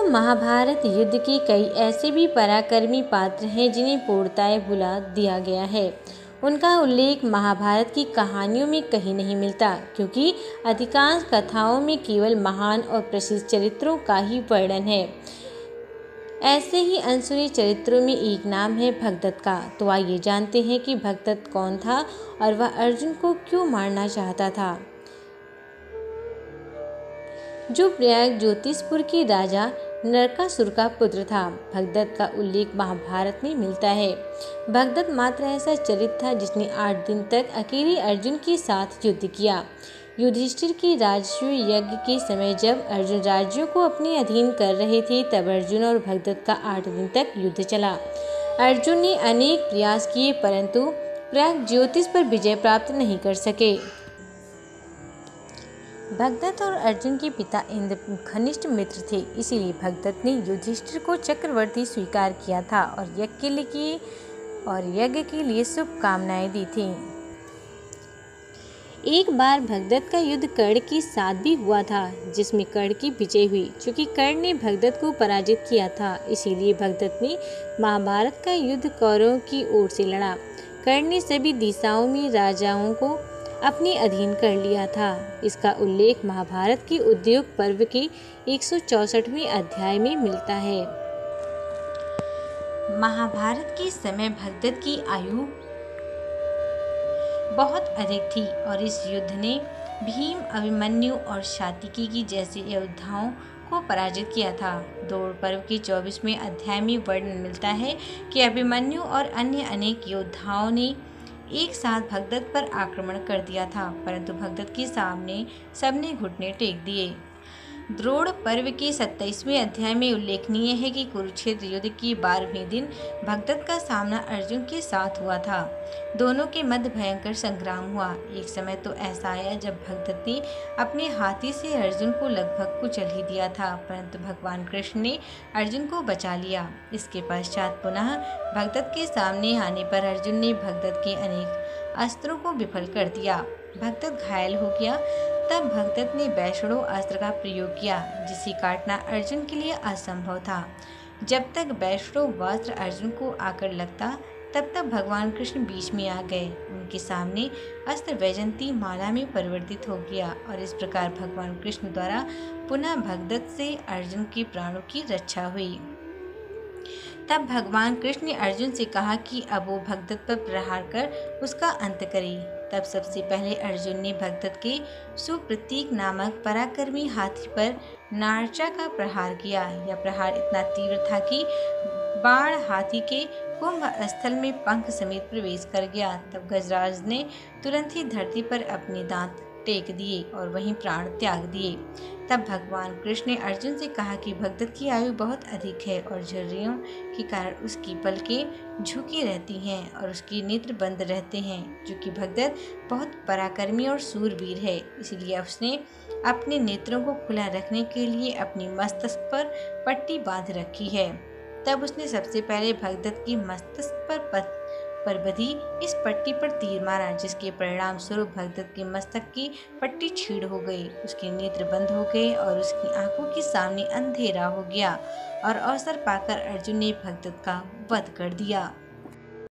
महाभारत युद्ध के कई ऐसे भी पराक्रमी पात्र हैं जिन्हें पूर्णतः भुला दिया गया है। उनका उल्लेख महाभारत की कहानियों में कहीं नहीं मिलता, क्योंकि अधिकांश कथाओं में केवल महान और प्रसिद्ध चरित्रों का ही वर्णन है। ऐसे ही अनसुने चरित्रों में एक नाम है भगदत्त का। तो आइए जानते हैं कि भगदत्त कौन था और वह अर्जुन को क्यों मारना चाहता था। जो प्रयाग ज्योतिषपुर के राजा नरकासुर का पुत्र था। भगदत्त का उल्लेख महाभारत में मिलता है। भगदत्त मात्र ऐसा चरित्र था जिसने 8 दिन तक अकेले अर्जुन के साथ युद्ध किया। युधिष्ठिर के राजसूय यज्ञ के समय जब अर्जुन राज्यों को अपने अधीन कर रहे थे, तब अर्जुन और भगदत्त का 8 दिन तक युद्ध चला। अर्जुन ने अनेक प्रयास किए, परंतु प्रयाग ज्योतिष पर विजय प्राप्त नहीं कर सके। भगदत्त और अर्जुन के पिता इंद्र घनिष्ठ मित्र थे, इसीलिए भगदत्त ने युधिष्ठिर को चक्रवर्ती स्वीकार किया था और यज्ञ के लिए शुभकामनाएं दी थी। एक बार भगदत्त का युद्ध कर्ण के साथ भी हुआ था, जिसमें कर्ण की विजय हुई। चूंकि कर्ण ने भगदत्त को पराजित किया था, इसीलिए भगदत्त ने महाभारत का युद्ध कौरवों की ओर से लड़ा। कर्ण ने सभी दिशाओं में राजाओं को अपने अधीन कर लिया था। इसका उल्लेख महाभारत के उद्योग पर्व के 164वें अध्याय में मिलता है। महाभारत के समय भगदत्त की आयु बहुत अधिक थी और इस युद्ध ने भीम, अभिमन्यु और सात्यकी जैसे योद्धाओं को पराजित किया था। द्रोण पर्व के 24वें अध्याय में वर्णन मिलता है कि अभिमन्यु और अन्य अनेक योद्धाओं ने एक साथ भगदत्त पर आक्रमण कर दिया था, परंतु भगदत्त के सामने सबने घुटने टेक दिए। द्रोण पर्व के 27वें अध्याय में उल्लेखनीय है कि कुरुक्षेत्र युद्ध के 12वें दिन भगदत्त का सामना अर्जुन के साथ हुआ था। दोनों के मध्य भयंकर संग्राम हुआ। एक समय तो ऐसा आया जब भगदत्त ने अपने हाथी से अर्जुन को लगभग कुचल ही दिया था, परंतु भगवान कृष्ण ने अर्जुन को बचा लिया। इसके पश्चात पुनः भगदत्त के सामने आने पर अर्जुन ने भगदत्त के अनेक अस्त्रों को विफल कर दिया। भगदत्त घायल हो गया। तब भगदत्त ने वैष्णव अस्त्र का प्रयोग किया, जिसे काटना अर्जुन के लिए असंभव था। जब तक वैष्णव अस्त्र अर्जुन को आकर लगता, तब तक भगवान कृष्ण बीच में आ गए। उनके सामने अस्त्र वैजयंती माला में परिवर्तित हो गया और इस प्रकार भगवान कृष्ण द्वारा पुनः भगदत्त से अर्जुन के प्राणों की रक्षा हुई। तब भगवान कृष्ण ने अर्जुन से कहा कि अब वो भगदत्त पर प्रहार कर उसका अंत करे। तब सबसे पहले अर्जुन ने भगदत्त के सुप्रतीक नामक पराक्रमी हाथी पर नार्चा का प्रहार किया। यह प्रहार इतना तीव्र था कि बाण हाथी के कुंभ स्थल में पंख समेत प्रवेश कर गया। तब गजराज ने तुरंत ही धरती पर अपने दांत टेक दिए और वहीं प्राण त्याग दिए। तब भगवान कृष्ण ने अर्जुन से कहा कि भगदत्त की आयु बहुत अधिक है और झुर्रियों के कारण उसकी पलकें झुकी रहती हैं और उसके नेत्र बंद रहते हैं। क्योंकि भगदत्त बहुत पराक्रमी और सूरवीर है, इसलिए उसने अपने नेत्रों को खुला रखने के लिए अपनी मस्तक पर पट्टी बांध रखी है। तब उसने सबसे पहले भगदत्त की मस्तक पर बंधी इस पट्टी पर तीर मारा, जिसके परिणाम स्वरूप भगदत्त के मस्तक की पट्टी छीड़ हो गई। उसके नेत्र बंद हो गए और उसकी आंखों के सामने अंधेरा हो गया और अवसर पाकर अर्जुन ने भगदत्त का वध कर दिया।